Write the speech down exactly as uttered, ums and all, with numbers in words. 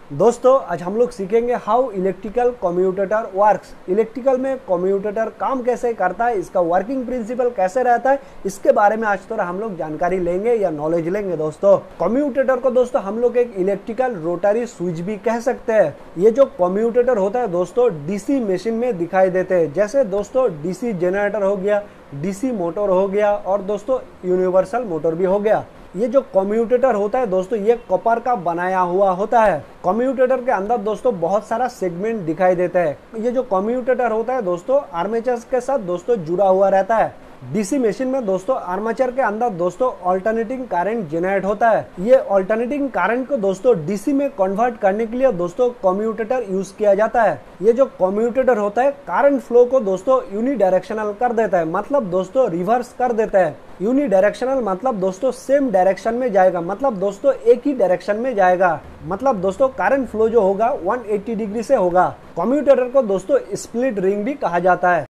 दोस्तों आज हम लोग सीखेंगे how electrical commutator works. Electrical में कम्यूटेटर काम कैसे करता है, इसका वर्किंग प्रिंसिपल कैसे रहता है, इसके बारे में आज थोड़ा हम लोग जानकारी लेंगे या नॉलेज लेंगे। दोस्तों कम्यूटेटर को दोस्तों हम लोग एक इलेक्ट्रिकल रोटरी स्विच भी कह सकते हैं। ये जो कम्यूटेटर होता है दोस्तों डीसी मशीन में दिखाई देते हैं, जैसे दोस्तों डीसी जनरेटर हो गया, डीसी मोटर हो गया और दोस्तों यूनिवर्सल मोटर भी हो गया। ये जो कम्यूटेटर होता है दोस्तों ये कॉपर का बनाया हुआ होता है। कम्यूटेटर के अंदर दोस्तों बहुत सारा सेगमेंट दिखाई देता है। ये जो कम्यूटेटर होता है दोस्तों आर्मेचर के साथ दोस्तों जुड़ा हुआ रहता है। डीसी मशीन में दोस्तों आर्मेचर के अंदर दोस्तों अल्टरनेटिंग करंट जनरेट होता है। ये अल्टरनेटिंग करंट को दोस्तों डीसी में कन्वर्ट करने के लिए दोस्तों कम्यूटेटर यूज किया जाता है। ये जो कम्यूटेटर होता है करंट फ्लो को दोस्तों यूनिडायरेक्शनल कर देता है, मतलब दोस्तों रिवर्स कर देता है। यूनिडायरेक्शनल मतलब दोस्तों सेम डायरेक्शन में जाएगा, मतलब दोस्तों एक ही डायरेक्शन में जाएगा, मतलब दोस्तों करंट फ्लो जो होगा एक सौ अस्सी डिग्री से होगा। कम्यूटेटर को दोस्तों स्प्लिट रिंग भी कहा जाता है।